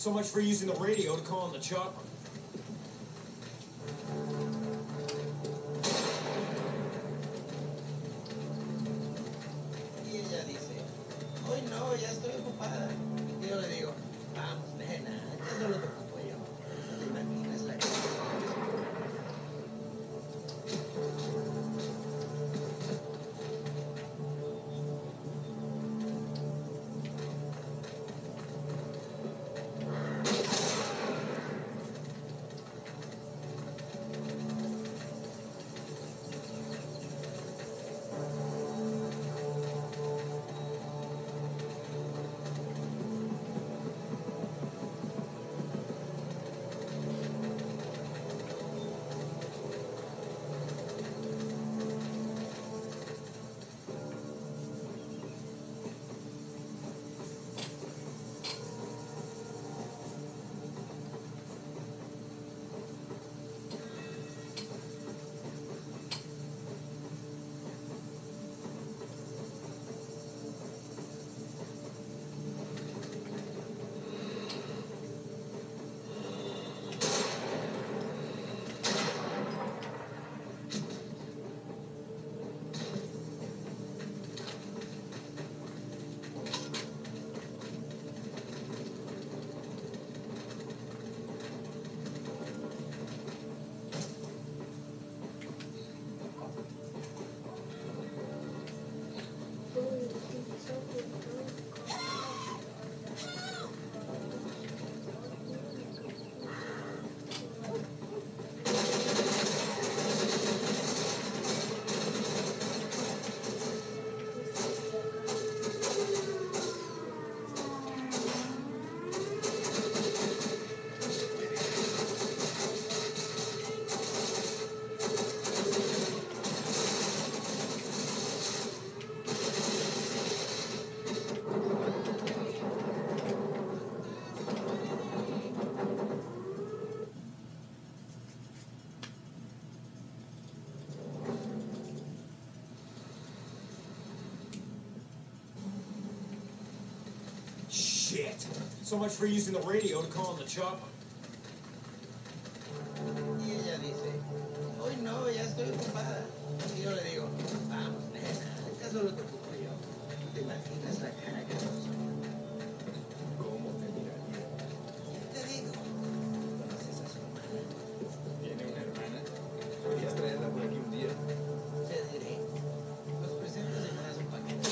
So much for using the radio to call in the chopper. Y ella dice, hoy no, ya estoy ocupada. Y yo le digo, vamos, nena, ya solo te ocupo yo. No te imaginas la que... Shit. So much for using the radio to call in the chopper. Y ella dice, hoy no, ya estoy ocupada. Y yo le digo, vamos, nena, ya solo te ocupo yo. No te imaginas la cara que nos... ¿Cómo te miraría? ¿Qué te digo? ¿Conoces a su hermana? ¿Tiene una hermana? ¿Podrías traerla por aquí un día? Te diré. Los presentes de más un paquete.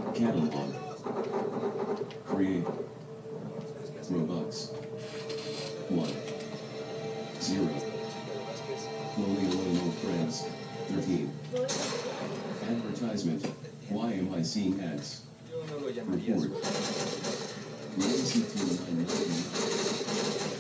Catalog. Create. Robux. 1. 0. Lonely Loyal Friends. 13. Advertisement. Why am I seeing ads? Yo no lo llamaría Report. suerte. Legacy 2999.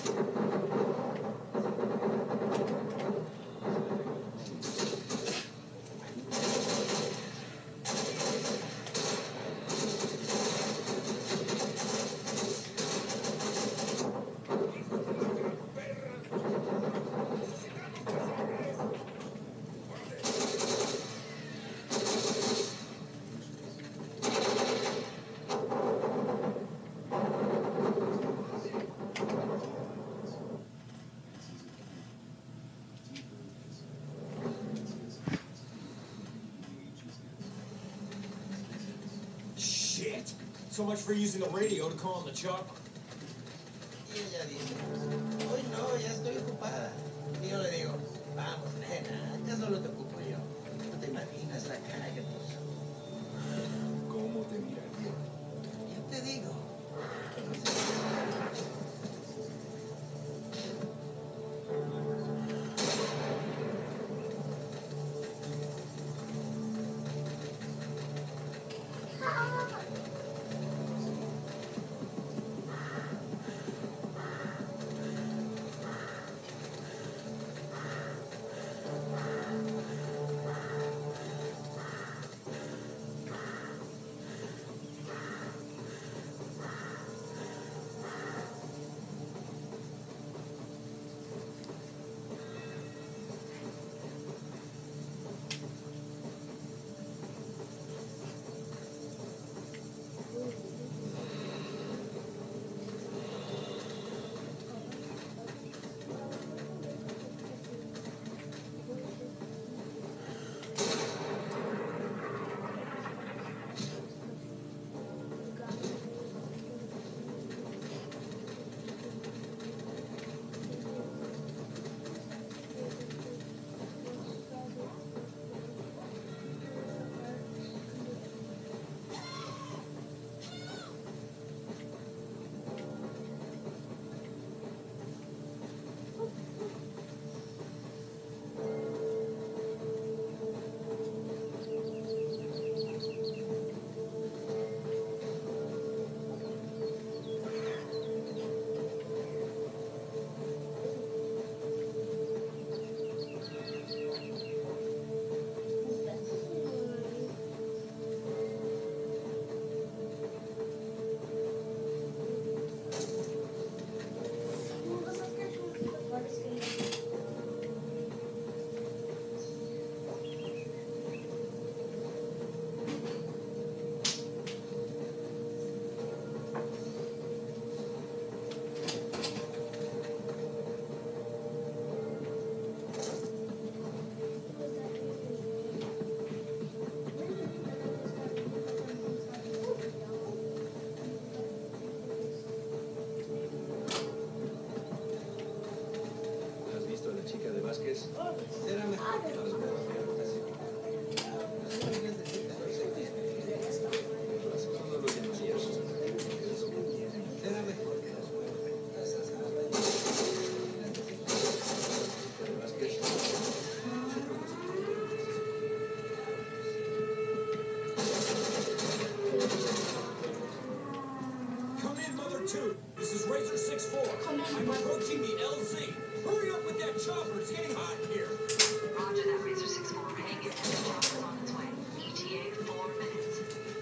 Shit! So much for using the radio to call on the chopper. Y ella dice, hoy no, ya estoy ocupada. Y yo le digo, vamos, nena, ya solo te ocupo yo. No te imaginas la cara que puso. ¿Cómo te miraría? Yo te digo. ¿Has visto a la chica de Vázquez? Espérame. No lo llamaría suerte. Espérame. Chica de Vázquez. Come in, Mother 2. This is Razor 6-4. I'm approaching the LZ. Hurry up with that chopper. It's getting hot in here. Roger that, Razor 6-4. Hang in there. The chopper's on its way. ETA 4 minutes.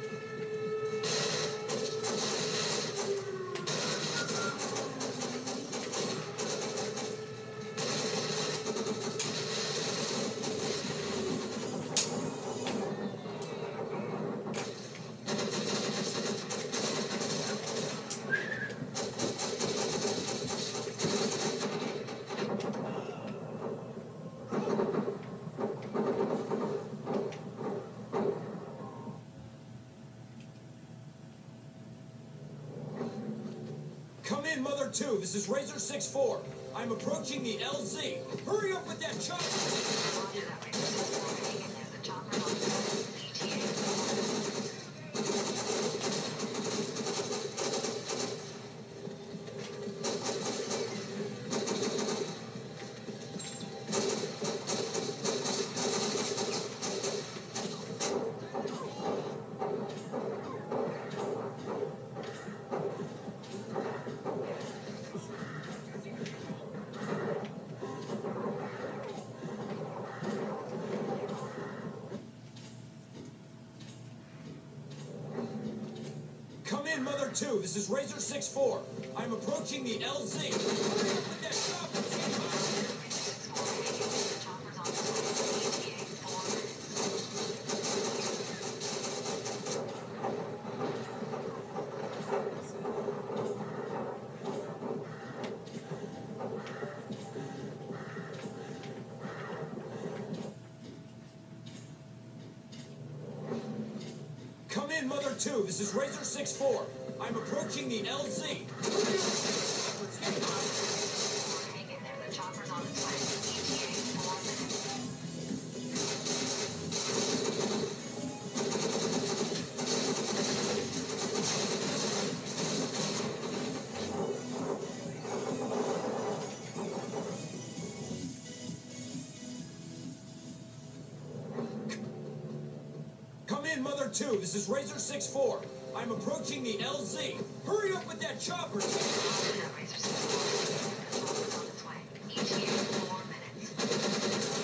Come in, Mother 2. This is Razor 6-4. I'm approaching the LZ. Hurry up with that chopper. Roger that, Razor 6-4. Hang in there. The chopper's on its way. ETA 4 minutes. in, Mother 2. This is Razor 6-4. I'm approaching the LZ. Hurry up with that chopper. It's getting hot. Chopper's on its way. ETA 4 minutes. Come in, Mother 2. This is Razor 6-4. I'm approaching the LZ. Hurry up with that chopper. It's getting hot. Hang in there. The chopper's on its way. ETA 4 minutes. Come in, Mother 2. This is Razor 6-4. I'm approaching the LZ. Hurry up with that chopper. It's getting hot. Razor 6-4. The chopper's on its way. ETA 4 minutes.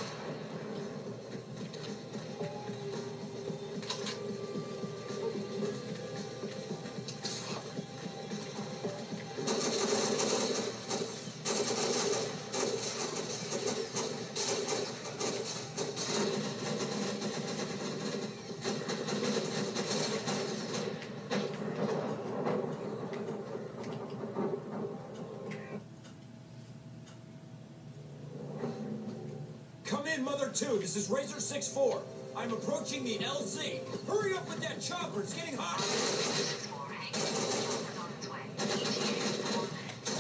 Come in, Mother 2. This is Razor 6-4. I'm approaching the LZ. Hurry up with that chopper. It's getting hot. Razor 6-4. Hang in there. The chopper's on its way. ETA 4 minutes.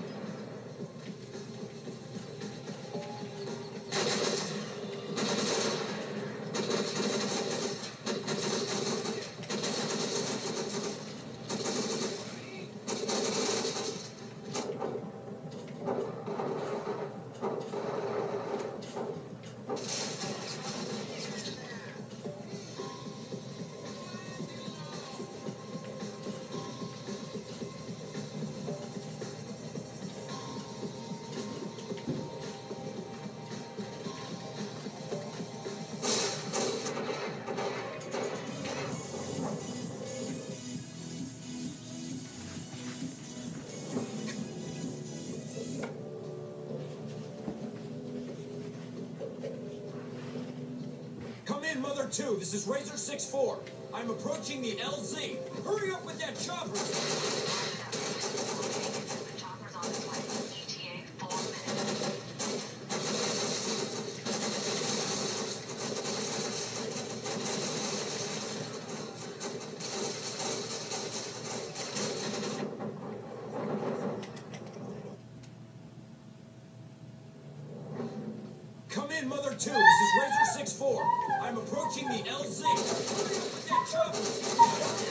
Come in, Mother 2. This is Razor 6-4. I'm approaching the LZ. Hurry up with that chopper. The chopper's on its way. ETA 4 minutes. Come in, Mother 2. This is Razor 6-4. I'm approaching the LZ. Hurry up with that chopper.